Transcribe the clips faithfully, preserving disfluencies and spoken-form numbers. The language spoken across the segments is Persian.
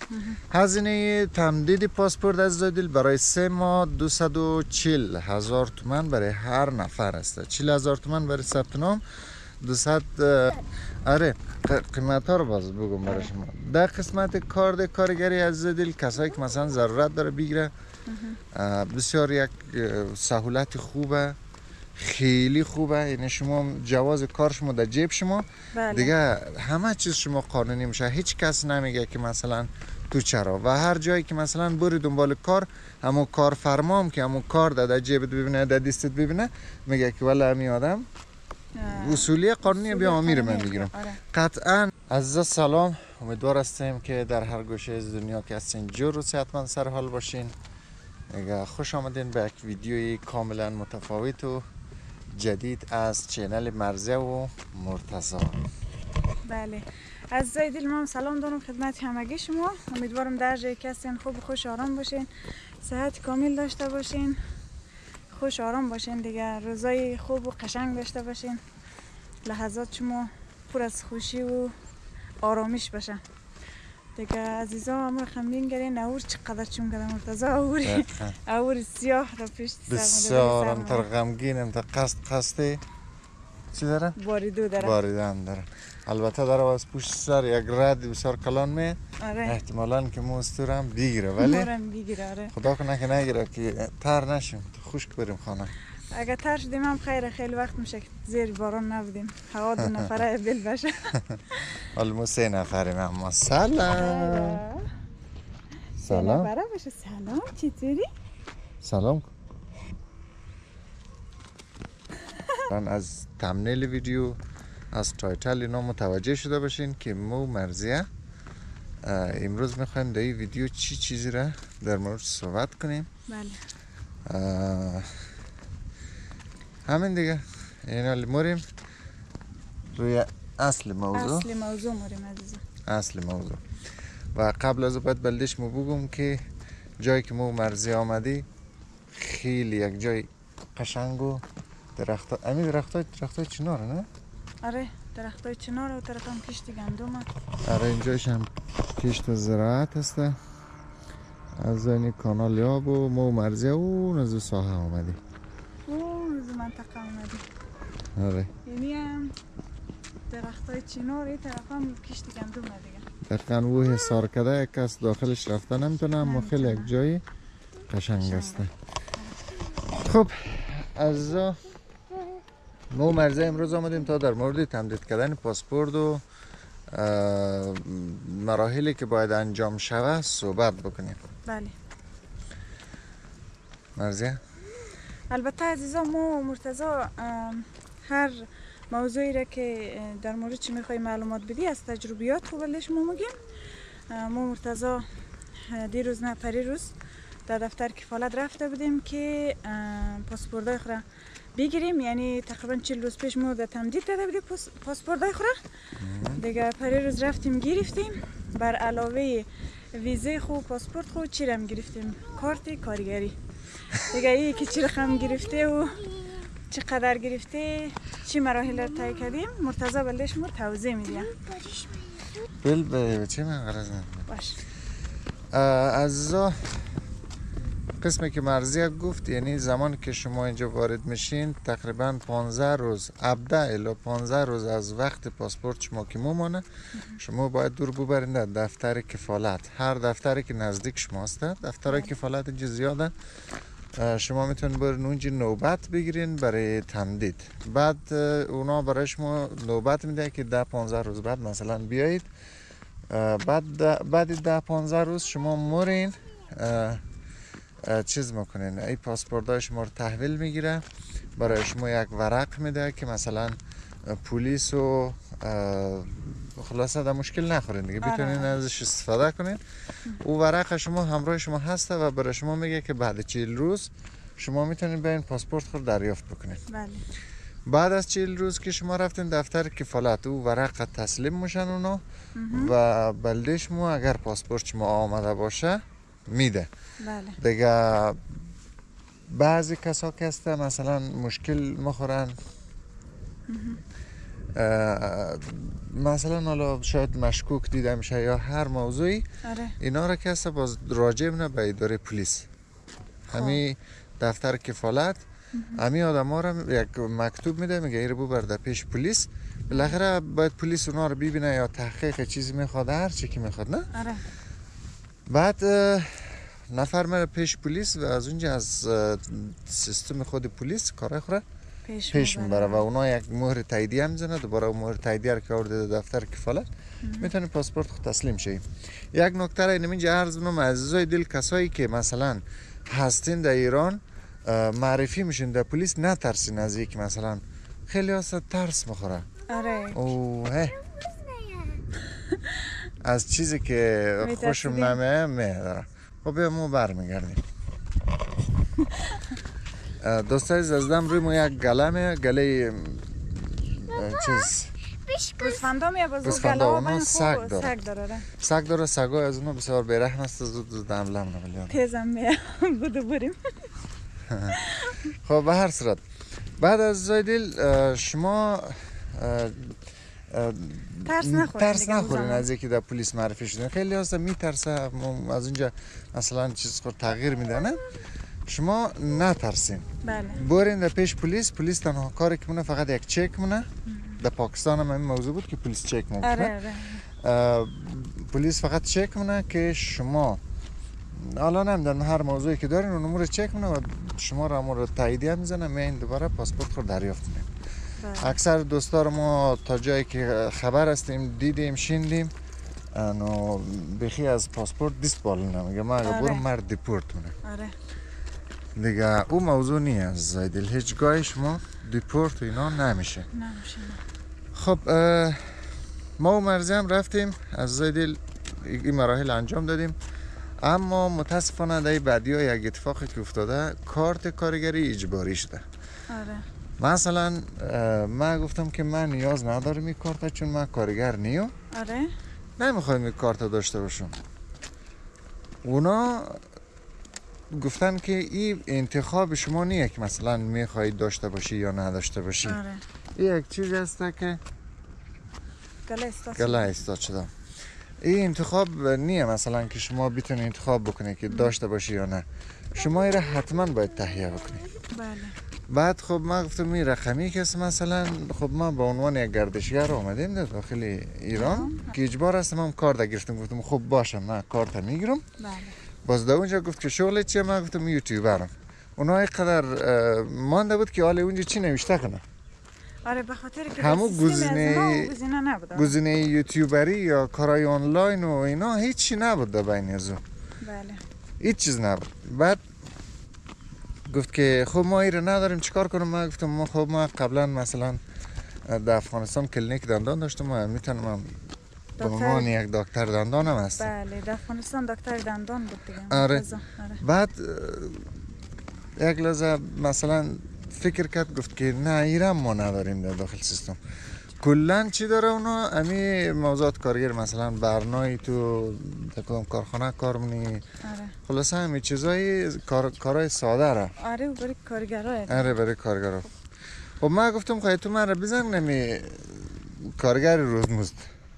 هزینه تمدید پاسپورت از دل برای سه ماه دویست و چهل هزار تومان برای هر نفر است. چهل هزار تومان برای ثبت نام، دویست. آره قیمت ها رو باز بگم برای شما. در قسمت کارد کارگری از دل کسایی که مثلا ضرورت داره بگیره، بسیار یک سهولت خوبه، خیلی خوبه. یعنی شما جواز کار شما در جیب شما، بله. دیگه همه چیز شما قانونی میشه. هیچ کس نمیگه که مثلا تو چرا. و هر جایی که مثلا بری دنبال کار، همون کارفرما هم که همون کار در جیبت ببینه، در دستت ببینه، میگه که ولی همین آدم اصولی قانونی بیا امیر من میگیرم. قطعا. عزیزا سلام، امیدوار هستیم که در هر گوشه از دنیا که هستین جور و صحتمند سر حال باشین. خوش آمدین به یک ویدیوی کاملا متفاوت و جدید از چینل مرزیه و مرتضی. بله، عزیزای دل من سلام دارم خدمت همگی شما. امیدوارم در جایی که هستین خوب و خوش آرام باشین، صحت کامل داشته باشین، خوش آرام باشین دیگه، روزای خوب و قشنگ داشته باشین، لحظات شما پر از خوشی و آرامش باشه دیگه. عزیزا امر خمین گرین اور چقدر چون کده مرتضی اوری اور سیاه را پشت سر بسیار انتر غمگین، انتر قصد قصده چی داره؟ باریدو داره، باریدن داره. البته داره از پشت سر یک رد بسیار کلان می. آره. احتمالاً که مو استورم بگیره، ولی مورم بگیره. آره. خدا کنه که نگیره که تر نشیم، خشک بریم خانه. اگه تر شدیم هم خیره، خیلی وقت میشه که زیر باران نبودیم، هوا دو نفره بل بشه. حالا ما سه نفریم. اما سلام سلام نفره باشه. سلام، چطوری؟ سلام. من از تمنیل ویدیو، از تایتل اینا متوجه شده باشین که مو مرزیه امروز میخوایم در این ویدیو چی چیزی را در مورد صحبت کنیم. بله. همین دیگه. یعنی موریم روی اصل موضوع. اصل موضوع موریم عزیزم. اصل موضوع. و قبل از باید بلدش مو بگم که جایی که مو مرزی آمدی خیلی یک جای قشنگ و درخت ها، امی درخت های درخت های چناره نه؟ آره درخت های چناره و طرف هم کشت گندم. آره اینجاش هم کشت و زراعت هسته. از این کانال یاب و مو مرزی اون از ساحه آمدی، اون از منطقه آمدی. آره یعنی هم درخت های چناره طرف هم کشت گندم دیگه. دقیقا او حسار کده یک کس داخلش رفته نمیتونه، اما خیلی یک جایی قشنگ است. خب از مو مرزی امروز آمدیم تا در مورد تمدید کردن پاسپورت و مراحلی که باید انجام شود صحبت بکنیم. بله مرزیه. البته عزیزا ما مرتضی هر موضوعی را که در مورد چی میخوای معلومات بدی از تجربیات خوب بلش ما میگیم. ما مرتضی دیروز نه پریروز در دفتر کفالت رفته بودیم که پاسپورت خورا بگیریم. یعنی تقریبا چهل روز پیش ما در تمدید داده بودیم پاسپورت خورا دیگه. پریروز رفتیم گرفتیم، بر علاوه ویزه خو پاسپورت خو چی رم گرفتیم؟ کارت کارگری دیگه. ای که چی رقم گرفته و چقدر گرفته، چی مراحل رو طی کردیم، مرتضی بلدش مور توضیح میدیم. بل به چه من غرض ندارم. باش عزیزا، قسمی که مرزیه گفت یعنی زمانی که شما اینجا وارد میشین تقریبا پانزده روز ابدا الا پانزده روز از وقت پاسپورت شما که ممانه، شما باید دور ببرین در دفتر کفالت. هر دفتری که نزدیک شماست، دفتر کفالت اینجا زیاده، شما میتونید برین اونجا نوبت بگیرین برای تمدید. بعد اونا برای شما نوبت میده که ده پانزده روز بعد مثلا بیایید. بعد بعد ده پانزده روز شما مورین چیز میکنین، این پاسپورت های شما رو تحویل میگیره، برای شما یک ورق میده که مثلا پلیس و خلاصه در مشکل نخورین دیگه، بتونین ازش استفاده کنین. او ورق شما همراه شما هسته و برای شما میگه که بعد چهل روز شما میتونین برین پاسپورت خود دریافت بکنین. بله. بعد از چهل روز که شما رفتین دفتر کفالت، او ورق تسلیم میشن اونا و بلده شما اگر پاسپورت شما آمده باشه میده. بله. دیگه بعضی کسا که هسته مثلا مشکل مخورن مثلا حالا شاید مشکوک دیده میشه یا هر موضوعی آره. اینا را کسا باز راجع نه به اداره پلیس همین دفتر کفالت همین آدم ها را یک مکتوب میده میگه ایره بو برده پیش پلیس بالاخره باید پلیس اونا رو ببینه یا تحقیق چیزی میخواد هر چی که میخواد نه آره. بعد نفر میره پیش پلیس و از اونجا از سیستم خود پلیس کارای خوره پیش, پیش میبره و اونا یک مهر تاییدیه میزنه دوباره مهر تاییدیه رو که آورده دفتر کفالت میتونی پاسپورت خود تسلیم شی. یک نکته را اینجا عرض کنم عزیزای دل کسایی که مثلا هستین در ایران معرفی میشین در پلیس نترسین از یک مثلا خیلی هست ترس میخوره آره. اوه از چیزی که خوشم نمیه میداره. خب بیا ما برمیگردیم. دوستای زدم روی ما یک گله میه گله چیز گوسفندام یا بزرگ گوسفندا اونا سگ داره داره سگ داره سگ داره سگای از اونا بسیار بیرحم است زود زود حمله میکنه تیزم میه بودو بریم. خب به هر صورت بعد از زایدل شما ترس نخورین ترس نخورین از اینکه در پلیس معرفی شدین خیلی هست میترسه از اونجا مثلا چیز خود تغییر میده نه شما نترسین بله برین در پیش پلیس پلیس تنها کاری که مونه فقط یک چک مونه در پاکستان هم این موضوع بود که پلیس چک مونه آره آره. پلیس فقط چک مونه که شما حالا نمیدونم هر موضوعی که دارین اون امور چک مونه و شما را امور تاییدیه میزنه میین دوباره پاسپورت خود دریافت کنیم. اکثر دوستار ما تا جایی که خبر هستیم دیدیم شیندیم انو بخی از پاسپورت دیست بالا نمیگه ما اگه برم مرد دیپورت مونه آره دیگه او موضوع نیست زایدل هیچ گاهی شما دیپورت و اینا نمیشه نمیشه خب ما و مرزی هم رفتیم از زایدل این مراحل انجام دادیم اما متاسفانه در بعدی ها یک اتفاقی که افتاده کارت کارگری اجباری شده آره مثلا من گفتم که من نیاز ندارم این کارت چون من کارگر نیم آره نمیخوایم این کارت داشته باشم اونا گفتن که این انتخاب شما نیه که مثلا میخواید داشته باشی یا نداشته باشی آره این یک چیز هست که گله استاد گله استاد شده این انتخاب نیه مثلا که شما بتونی انتخاب بکنی که داشته باشی یا نه شما این را حتما باید تهیه بکنی بله بعد خب ما گفتم این رقمی که مثلا خب ما به عنوان یک گردشگر آمدیم در داخل ایران که اجبار هستم هم کارت گرفتم گفتم خب باشه من کارت میگیرم بله باز در اونجا گفت که شغل چیه من گفتم یوتیوبرم اونا اینقدر مانده بود که حالا اونجا چی نوشته کنه آره به خاطر که همون گزینه گزینه نبود گزینه یوتیوبری یا کارهای آنلاین و اینا هیچی نبود در بین ازو بله هیچ چیز نبود بعد گفت که خب ما ایره نداریم چیکار کنم من گفتم ما خب ما قبلا مثلا در افغانستان کلینیک دندان داشتم و میتونم به عنوان یک دکتر دندان هم هستم بله در افغانستان دکتر دندان بود دیگه آره. آره. بعد یک لحظه مثلا فکر کرد گفت که نه ایران ما نداریم در داخل سیستم کلن چی داره اونا امی موضوعات کارگر مثلا برنای تو کدام کارخانه کار منی آره. خلاصه همین چیزای کار کارهای ساده را آره برای کارگرای آره برای کارگرا خب من گفتم خواهی تو من را بزن نمی کارگر روزمزد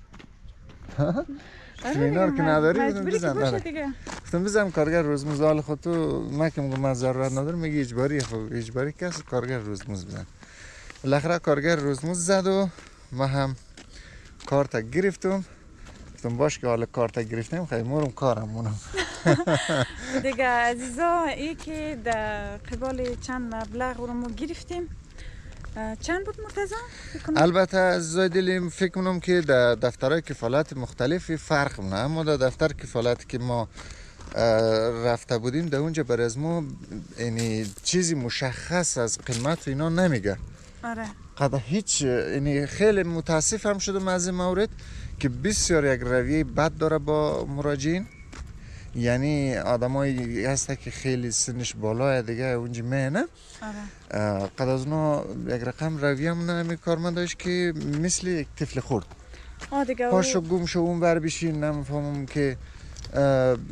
اینا رو که نداری بزن بزن آره گفتم بزن کارگر روزمزد حال خود تو من که میگم من ضرورت ندارم میگی اجباری خب اجباری کس کارگر روزمزد بزن بالاخره کارگر روزمزد زد و ما هم کارت گرفتم گفتم باش که حالا کارت گرفتم خیلی مورم کارم مونم دیگه عزیزا ای که در قبال چند مبلغ رو ما گرفتیم چند بود مرتضی؟ البته از دلیم فکر کنم که در دفترهای کفالت مختلفی فرق نه اما در دفتر کفالت که ما رفته بودیم در اونجا بر از ما یعنی چیزی مشخص از قیمت اینا نمیگه آره قدر هیچ یعنی خیلی متاسفم شدم از این مورد که بسیار یک رویه بد داره با مراجعین یعنی آدمایی هسته که خیلی سنش بالاه دیگه اونجا مینه آره قد از اونا یک رقم رویه همونه همی کارمنداش که مثل یک طفل خورد پاشو گم شو اون بر بشین نمیفهمم که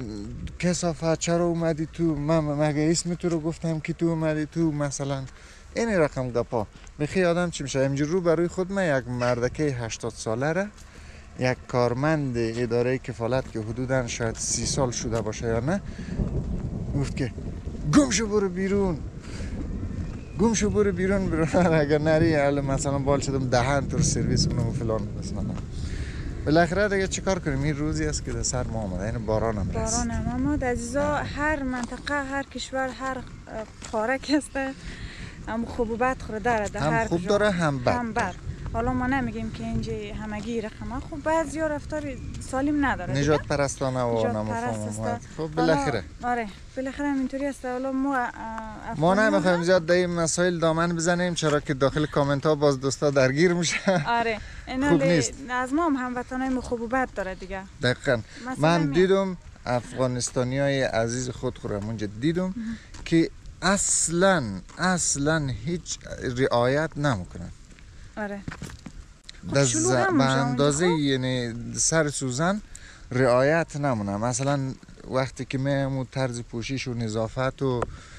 کسافت چرا اومدی تو من مگه اسم تو رو گفتم که تو اومدی تو مثلا این رقم گپا میخوای آدم چی میشه؟ اینجور رو بروی خود من یک مردکه هشتاد ساله را یک کارمند اداره کفالت که حدودا شاید سی سال شده باشه یا نه گفت که گم شو برو بیرون، گم شو برو بیرون برو اگر نری حالا مثلا بال شدم دهن تو سرویس اونم فلان مثلا. بالاخره دیگه چیکار کنیم؟ این روزی است که در سر ما آمده، این باران هم رسید. باران هم آمد عزیزا. هر منطقه، هر کشور، هر قاره که هسته هم خوب و بد خورده داره. هم خوب داره هم بد. هم بد. حالا ما نمیگیم که اینجا همگی رقم خوب، بعضیا رفتار سالم نداره. نجات پرستانه و نمفهم. خب بالاخره آره بالاخره اینطوری است. حالا ما ما نمیخوایم زیاد در این مسائل دامن بزنیم، چرا که داخل کامنت ها باز دوستا درگیر میشه. آره خوب نیست. از ما هم هموطنای ما خوب و بد داره دیگه. دقیقاً. من دیدم افغانستانی های عزیز خود خورم اونجا دیدم که اصلا اصلا هیچ رعایت نمیکنن. آره در ز... به اندازه یعنی سر سوزن رعایت نمونه. مثلا وقتی که میمون طرز پوشیش و نظافت و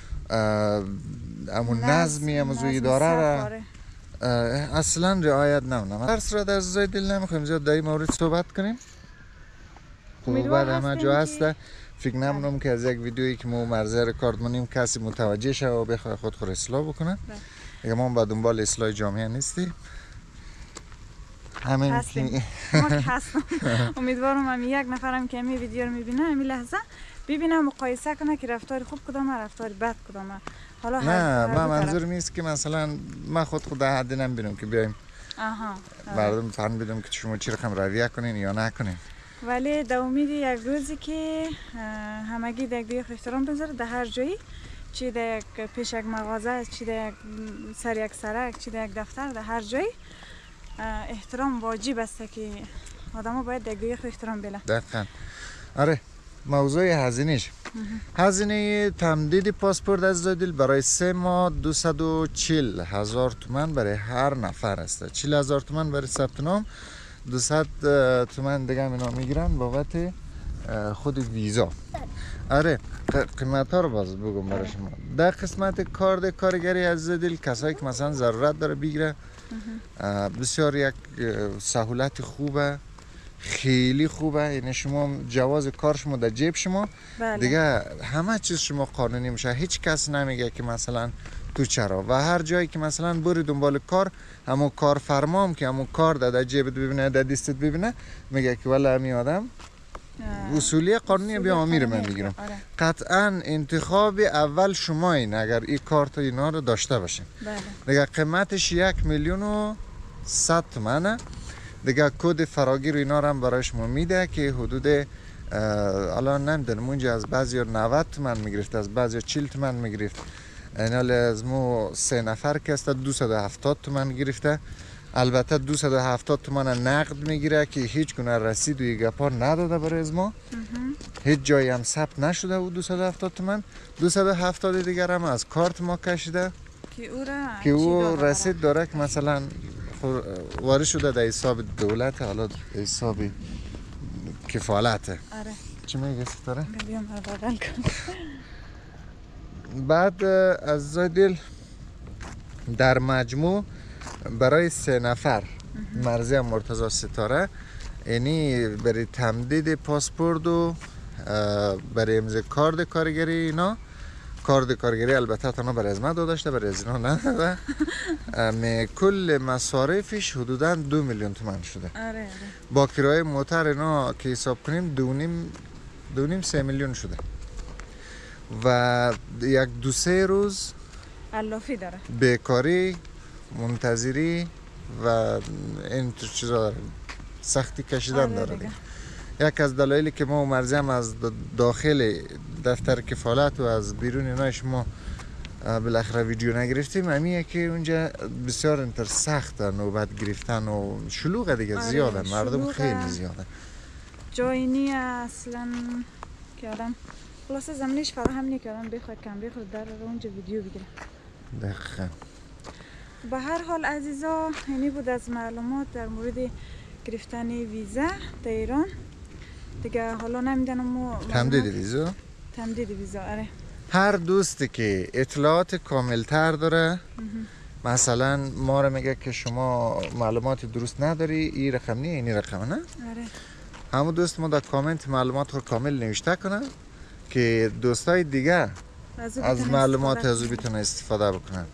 امون نظمی اموزوی داره را اصلا رعایت نمونه. درس را در زای دل نمیخوایم زیاد در این مورد صحبت کنیم. خوب بعد همه جا هسته. فکر نمونم که از یک ویدیویی که ما مرزه رکارد منیم کسی متوجه شه و بخواه خود خود اصلاح بکنه. اگه ما با دنبال اصلاح جامعه نیستی همین هستیم. ما که هستم. امیدوارم هم یک نفرم که می ویدیو رو میبینه همین لحظه ببینه مقایسه کنه که رفتار خوب کدامه رفتار بد کدامه. حالا نه من منظورم نیست که مثلا من خود خود در حدی نمیبینم که بیایم مردم فهم بدم که شما چی رقم رویه کنین یا نکنین، ولی در امید یک روزی که همگی در یک دیگه احترام بذاره در هر جایی، چی در یک پیش یک مغازه، چی در یک سر یک سرک، چی در یک دفتر، در هر جایی احترام واجب است که آدم ها باید یک دیگه احترام بله. دقیقاً. آره موضوع هزینهش هزینه تمدید پاسپورت از دل برای سه ماه دویست و چهل هزار تومان برای هر نفر است. چهل هزار تومان برای ثبت نام، دویست تومان دیگه اینا میگیرن بابت خود ویزا. آره قیمت ها رو باز بگم برای شما. در قسمت کارد کارگری از دل کسایی که مثلا ضرورت داره بگیره بسیار یک سهولت خوبه، خیلی خوبه. یعنی شما جواز کار شما در جیب شما بله. دیگه همه چیز شما قانونی میشه. هیچ کس نمیگه که مثلا تو چرا. و هر جایی که مثلا بری دنبال کار، همون کارفرما هم که همون کار در جیبت ببینه، در دستت ببینه، میگه که والا همین آدم اصولی قانونی بیا امیر من میگیرم. آره. قطعا انتخاب اول شما این اگر این کارت اینا رو داشته باشین. بله. دیگه قیمتش یک میلیون و صد تومنه. دیگه کد فراگیر اینا رو هم برای شما میده که حدود الان نمیدونم اونجا از بعضی نود تومن میگرفت، از بعضی چهل تومن میگرفت. اینال از مو سه نفر که است دویست و هفتاد تومن گرفته. البته دویست و هفتاد تومن نقد میگیره که هیچ گونه رسید و گپا نداده برای از ما. هیچ جایی هم ثبت نشده و دویست و هفتاد تومن. دویست و هفتاد دیگر هم از کارت ما کشیده که او, که او رسید داره که مثلا وارد شده در حساب دولت، حالا حساب کفالته. آره. چی میگه ستاره؟ بیام بغل کن. بعد از دل در مجموع برای سه نفر مرزی مرتضی ستاره، یعنی برای تمدید پاسپورت و برای امضای کارد کارگری اینا، کارد کارگری البته تنها برای از من داده شده، برای از اینا نداده. می کل مصارفش حدودا دو میلیون تومان شده. آره آره. با کرایه موتر اینا که حساب کنیم دو نیم دو نیم سه میلیون شده. و یک دو سه روز علافی داره، بیکاری، منتظری و این چیزا داره، سختی کشیدن داره دیگه. یک از دلایلی که ما مرزی هم از داخل دفتر کفالت و از بیرون اینا شما بالاخره ویدیو نگرفتیم همیه که اونجا بسیار انتر سخت نوبت گرفتن و شلوغه دیگه. آره زیاده، مردم خیلی زیاده، جایی نی اصلا که آدم خلاصه زمینش فراهم نی که آدم بخواد کم بخواد در اونجا ویدیو بگیره. دقیقا. به هر حال عزیزا اینی بود از معلومات در مورد گرفتن ویزا در ایران دیگه. حالا نمیدونم مو تمدید ویزا تمدید ویزا آره هر دوستی که اطلاعات کاملتر داره مثلا ما رو میگه که شما معلومات درست نداری، این رقم نیه این رقم نه. آره. همون دوست ما در کامنت معلومات رو کامل نوشته کنه که دوستای دیگه از, از معلومات از او بتونه استفاده بکنن.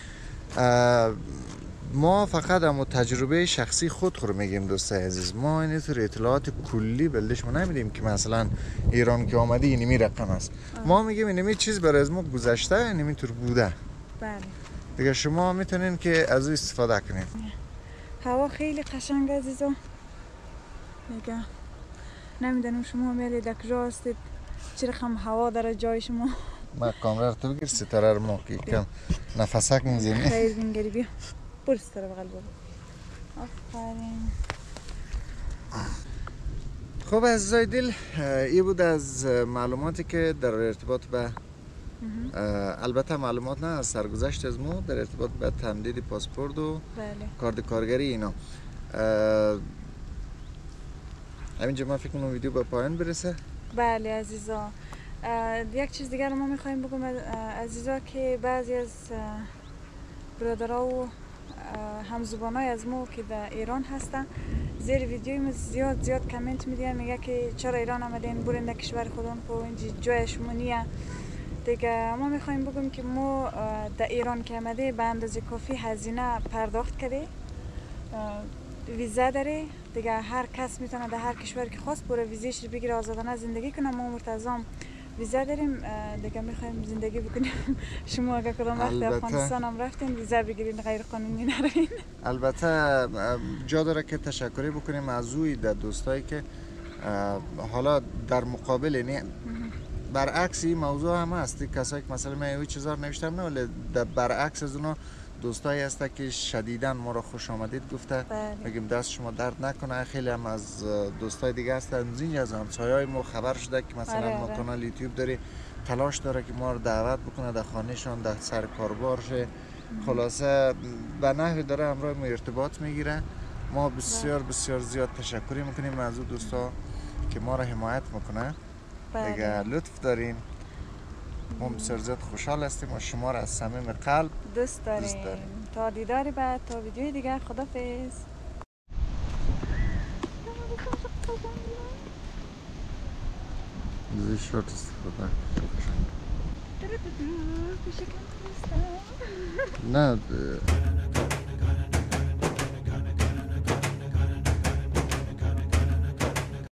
ما فقط هم تجربه شخصی خود رو میگیم دوستای عزیز، ما اینطور اطلاعات کلی بلدش ما نمیدیم که مثلا ایران که آمده اینمی رقم است. آه. ما میگیم اینمی چیز برای از ما گذشته، اینمی طور بوده. بله. دیگه شما میتونین که از او استفاده کنین. هوا خیلی قشنگ عزیزا. میگه نمیدونم شما میلی در کجا هستید، چه رقم هوا داره جای شما. ما کامرا رو تو بگیر ستاره رو ما که کم نفسک میزنی. خیلی بینگری بیا. برو ستاره بغل برو. آفرین. خب عزیزای دل، این بود از معلوماتی که در ارتباط به البته معلومات نه از سرگذشت از ما در ارتباط به تمدید پاسپورت و بله. کارت کارگری اینا. همینجا من فکر کنم ویدیو به پایان برسه. بله عزیزا، یک چیز دیگر ما میخوایم بگم عزیزا که بعضی از برادرها و همزبانای از ما که در ایران هستن زیر ویدیوی ما زیاد زیاد کامنت میدین، میگه که چرا ایران آمدین، برین در کشور خودتون، خب اینجا جای شما نیه. دیگه ما میخوایم بگم که ما در ایران که آمده به اندازه کافی هزینه پرداخت کرده، ویزا داره دیگه، هر کس میتونه در هر کشور که خواست بره ویزاش رو بگیره آزادانه زندگی کنه. ما مرتضام ویزا داریم دیگه، میخوایم زندگی بکنیم. شما اگه کدام وقت افغانستان هم رفتین ویزا بگیرین غیر قانونی نرین. البته جا داره که تشکری بکنیم از اوی در دوستایی که حالا در مقابل نه برعکس این موضوع هم هست، کسایی که مثلا من یه چیزا نوشتم نه ولی در برعکس از اونا دوستایی هست که شدیداً ما را خوش آمدید گفته. میگیم دست شما درد نکنه. خیلی هم از دوستای دیگه هستن زین از همسایه‌های ما خبر شده که مثلا آره ما آره. کانال یوتیوب داری تلاش داره که ما رو دعوت بکنه در خانهشان در سر کاربار شه. خلاصه به نحوی داره همراه ما ارتباط میگیره. ما بسیار بسیار زیاد تشکر میکنیم از اون دوستا که ما را حمایت میکنه. دیگه لطف دارین. ما بسیار زیاد خوشحال هستیم و شما را از صمیم قلب دوست داریم. دوست داریم. تا دیدار بعد، تا ویدیوی دیگر، خدافظ. زی شورت استفاده نه